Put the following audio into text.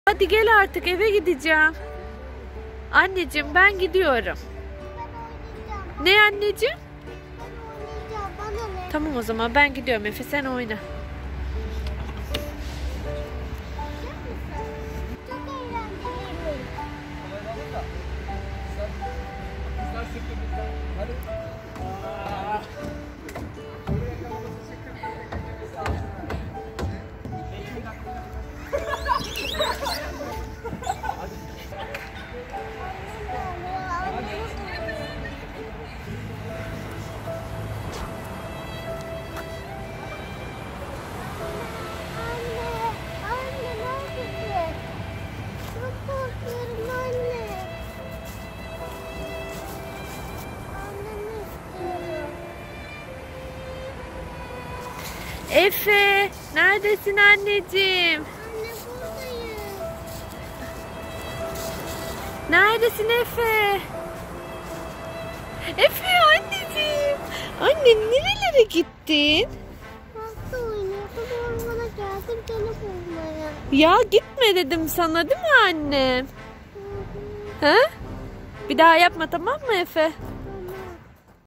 Hadi gel artık, eve gideceğim. Anneciğim ben gidiyorum. Ne anneciğim? Tamam o zaman ben gidiyorum Efe, sen oyna. Efe, neredesin anneciğim? Anne buradayım. Neredesin Efe? Efe anneciğim. Anne nerelere gittin? Hasta oynuyordu. Ormana geldim seni bulmaya. Ya gitme dedim sana değil mi annem? Ha? Bir daha yapma tamam mı Efe?